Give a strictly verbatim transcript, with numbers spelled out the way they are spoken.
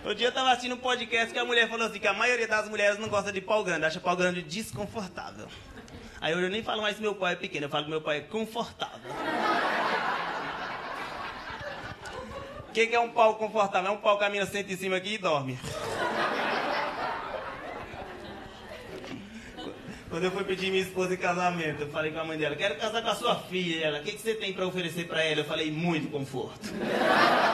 Outro dia eu tava assistindo um podcast que a mulher falou assim, que a maioria das mulheres não gosta de pau grande, acha pau grande desconfortável. Aí eu nem falo mais que meu pai é pequeno, eu falo que meu pai é confortável. O que, que é um pau confortável? É um pau que a mina senta em cima aqui e dorme. Quando eu fui pedir minha esposa em casamento, eu falei com a mãe dela, quero casar com a sua filha. Ela, o que, que você tem pra oferecer pra ela? Eu falei, muito conforto.